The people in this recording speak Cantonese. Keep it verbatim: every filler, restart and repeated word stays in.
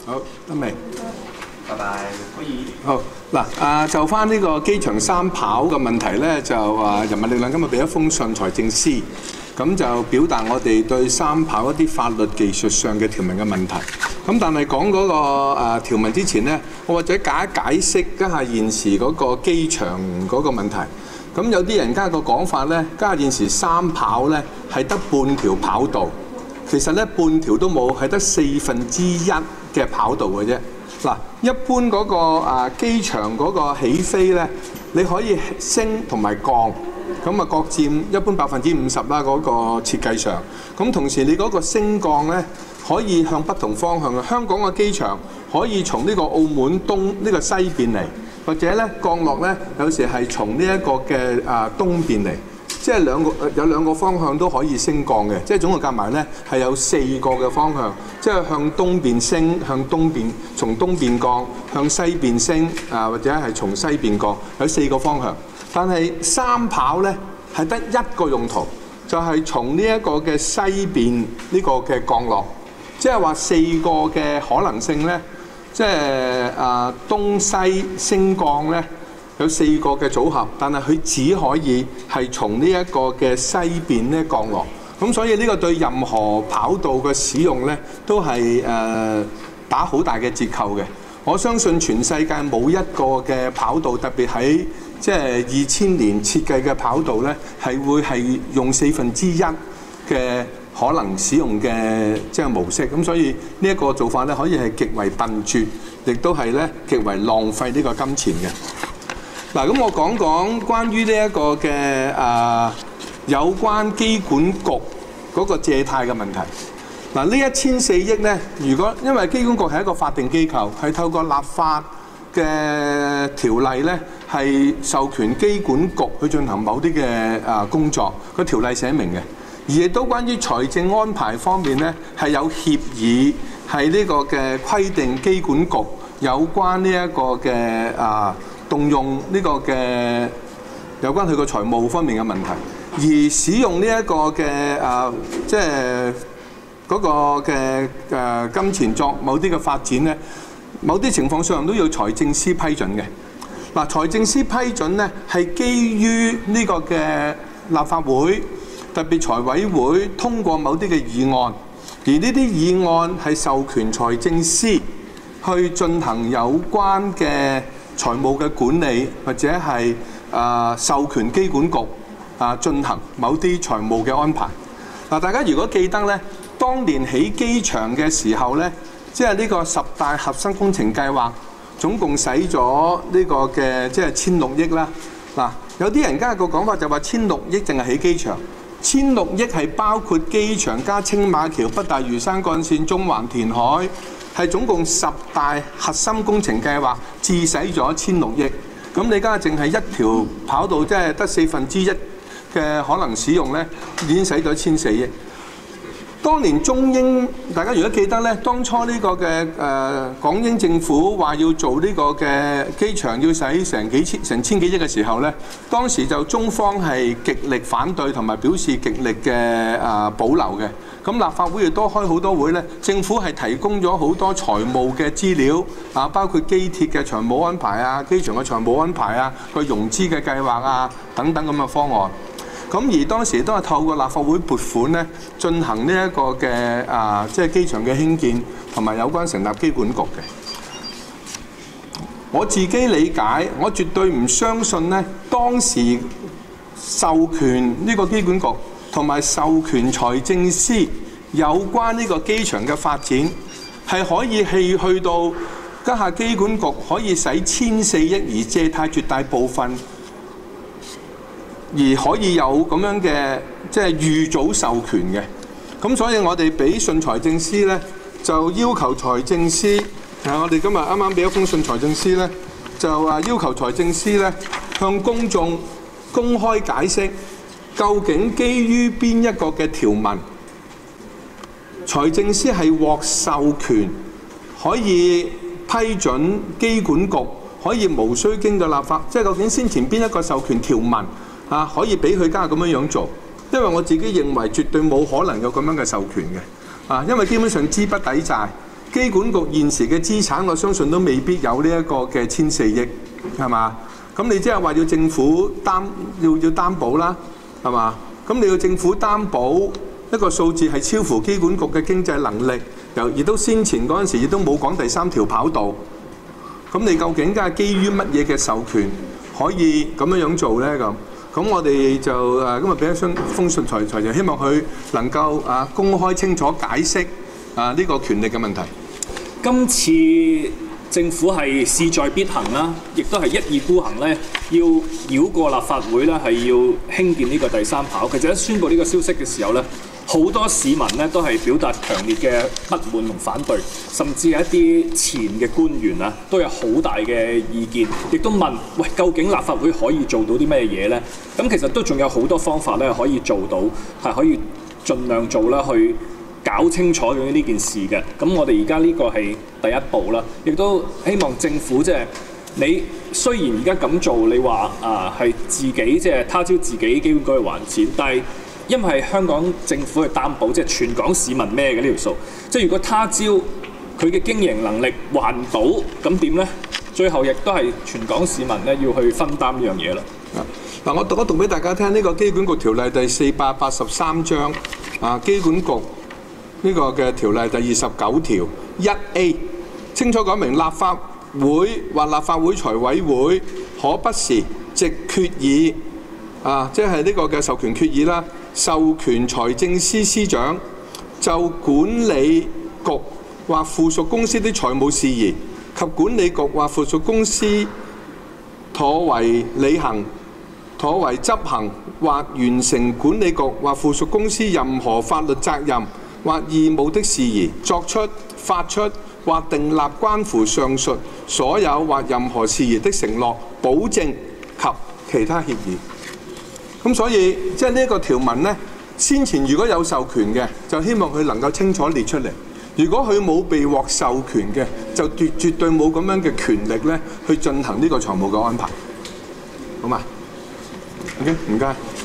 好，得未？ 拜拜，可以。 好嗱，啊就翻呢個機場三跑嘅問題咧，就啊人民力量今日俾一封信財政司，咁就表達我哋對三跑一啲法律技術上嘅條文嘅問題。咁但係講嗰個誒條文之前咧，我或者解一解釋一下現時嗰個機場嗰個問題。咁有啲人家個講法咧，家現時三跑咧係得半條跑道，其實咧半條都冇，係得四分之一嘅跑道嘅啫。嗱，一般嗰個啊機場嗰個起飛咧，你可以升同埋降，咁啊各佔一般百分之五十啦嗰個設計上。咁同時你嗰個升降咧可以向不同方向嘅。香港嘅機場可以從呢個澳門東呢個西邊嚟，或者咧降落咧有時係從呢一個嘅啊東邊嚟。即係兩個有兩個方向都可以升降嘅，即係總共夾埋咧係有四個嘅方向，即係向東邊升，向東邊從東邊降，向西邊升啊，或者係從西邊降，有四個方向。但係三跑咧係得一個用途，就係、是、從呢一個嘅西邊呢個嘅降落，即係話四個嘅可能性咧，即係啊東西升降咧。有四個嘅組合，但係佢只可以係從呢一個嘅西邊咧降落，咁所以呢個對任何跑道嘅使用咧都係誒、呃、打好大嘅折扣嘅。我相信全世界冇一個嘅跑道，特別喺即係二千年設計嘅跑道咧，係會係用四分之一嘅可能使用嘅即係模式。咁所以呢一個做法咧，可以係極為笨拙，亦都係咧極為浪費呢個金錢嘅。嗱，咁我講講關於呢一個嘅誒、呃、有關機管局嗰個借貸嘅問題。嗱，呢一千四億咧，如果因為機管局係一個法定機構，係透過立法嘅條例咧，係授權機管局去進行某啲嘅誒工作，個條例寫明嘅。而亦都關於財政安排方面咧，係有協議係呢個嘅規定機管局有關呢一個嘅誒。呃動用呢個嘅有關佢個財務方面嘅問題，而使用呢一個嘅誒、呃，即係嗰個嘅誒、呃、金錢作某啲嘅發展咧，某啲情況上都要財政司批准嘅。嗱，財政司批准咧係基於呢個嘅立法會特別財委會通過某啲嘅議案，而呢啲議案係授權財政司去進行有關嘅財務嘅管理，或者係啊、呃、授權機管局啊、呃、進行某啲財務嘅安排。嗱，大家如果記得咧，當年起機場嘅時候咧，即係呢個十大核心工程計劃，總共使咗呢個嘅即係千六億啦。嗱，有啲人家個講法就話千六億淨係起機場，千六億係包括機場加青馬橋、北大嶼山幹線、中環填海。係總共十大核心工程計劃，自使咗千六億。咁你而家淨係一條跑道，即係得四分之一嘅可能使用咧，已經使咗千四億。當年中英，大家如果記得咧，當初呢個嘅誒、呃、港英政府話要做呢個嘅機場要使成幾千成千幾億嘅時候咧，當時就中方係極力反對同埋表示極力嘅誒、呃、保留嘅。咁立法會亦都開好多會咧，政府係提供咗好多財務嘅資料啊，包括機鐵嘅財務安排啊、機場嘅財務安排啊、個融資嘅計劃啊等等咁嘅方案。咁而當時都係透過立法會撥款咧，進行呢一個嘅啊，即係機場嘅興建同埋有關成立機管局嘅。我自己理解，我絕對唔相信咧，當時授權呢個機管局同埋授權財政司有關呢個機場嘅發展，係可以係去到家下機管局可以使千四億而借貸絕大部分。而可以有咁樣嘅即係預早授權嘅，咁所以我哋俾信財政司咧，就要求財政司，啊，我哋今日啱啱俾一封信財政司咧，就話要求財政司咧向公眾公開解釋，究竟基於邊一個嘅條文，財政司係獲授權可以批准機管局可以無需經過立法，即係究竟先前邊一個授權條文？啊，可以俾佢家咁樣樣做，因為我自己認為絕對冇可能有咁樣嘅授權嘅，啊，因為基本上資不抵債， 機管局現時嘅資產，我相信都未必有呢一個嘅千四億，係嘛？咁你即係話要政府擔要要擔保啦，係嘛？咁你要政府擔保一個數字係超乎機管局嘅經濟能力，又亦都先前嗰陣時亦都冇講第三條跑道。咁你究竟係基於乜嘢嘅授權可以咁樣樣做咧？咁咁我哋就誒今日俾一封封信財財就希望佢能夠啊公開清楚解釋啊呢個權力嘅問題。 今次政府係勢在必行啦，亦都係一意孤行咧，要繞過立法會咧，係要興建呢個第三跑。其實一宣布呢個消息嘅時候咧，好多市民咧都係表達強烈嘅不滿同反對，甚至係一啲前嘅官員啊，都有好大嘅意見，亦都問：喂，究竟立法會可以做到啲咩嘢咧？咁其實都仲有好多方法咧可以做到，係可以盡量做啦，去搞清楚咗呢件事嘅。咁我哋而家呢個係第一步啦，亦都希望政府即係你雖然而家咁做，你話啊係自己即係他朝自己基本該去還錢，但係因為香港政府去擔保，即係全港市民孭嘅呢條數，即係如果他朝佢嘅經營能力還唔到，咁點呢？最後亦都係全港市民咧要去分擔呢樣嘢啦。 嗱，我讀一讀俾大家聽，呢個機管局條例第四百八十三章啊，機管局呢個嘅條例第二十九條一 A 清楚講明，立法會或立法會財委會可不時藉決議啊，即係呢個嘅授權決議啦，授權財政司司長就管理局或附屬公司的財務事宜及管理局或附屬公司妥為履行、妥為執行或完成管理局或附屬公司任何法律責任或義務的事宜，作出、發出或訂立關乎上述所有或任何事宜的承諾、保證及其他協議。咁所以即係呢一個條文呢，先前如果有授權嘅，就希望佢能夠清楚列出嚟；如果佢冇被獲授權嘅，就絕絕對冇咁樣嘅權力咧，去進行呢個財務嘅安排。好嘛？OK，唔該。